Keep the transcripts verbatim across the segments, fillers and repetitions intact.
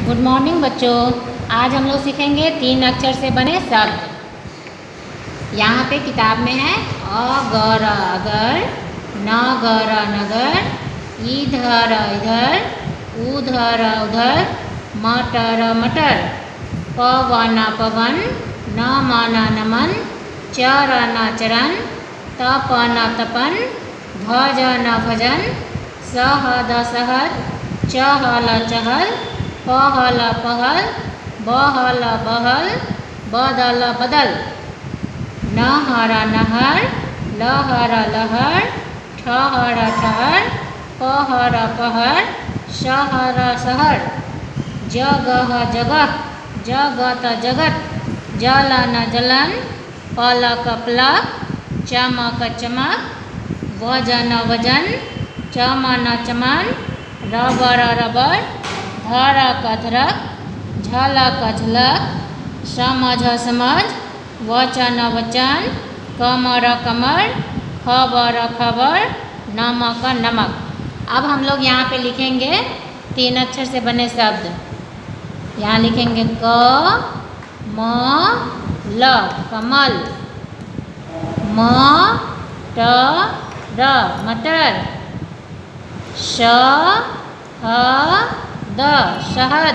Good morning बच्चों। आज हम लोग सीखेंगे तीन अक्षर से बने शब्द। यहाँ पे किताब में है अगर अगर, नगर नगर, इधर इधर, उधर उधर, मटर मटर, पवन पवन, नमन नमन, चरण चरण, तपन तपन, भजन भजन, सहद सहद, चहल चहल, पहल पहल, बहल बहल, बदल बदल, नहर नहर, लहर लहर, ठहर ठहर, पहर पहर, शहर शहर, जगह जगह, जगत जगत, जलन जलन, पलक पलक, चमक चमक, वजन वजन, चमन चमन, रबर रबर, धड़क धड़क, झलक झलक, समझ समझ, वचन वचन, कमर कमर, खबर खबर, नमक नमक। अब हम लोग यहाँ पे लिखेंगे तीन अक्षर से बने शब्द। यहाँ लिखेंगे क म ल कमल, म ट र मटर, श ह द शहद,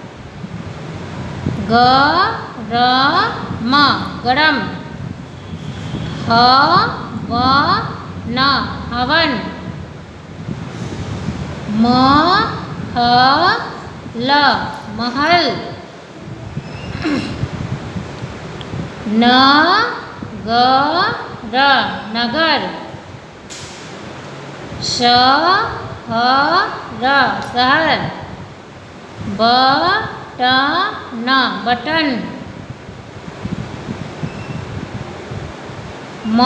ग र म गरम, ह व न हवन, म ह ल महल, न ग र नगर, श ह र शहर, ब ट न बटन, म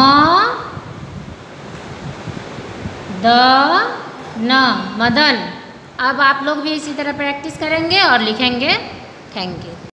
द न मदन। अब आप लोग भी इसी तरह प्रैक्टिस करेंगे और लिखेंगे। Thank you.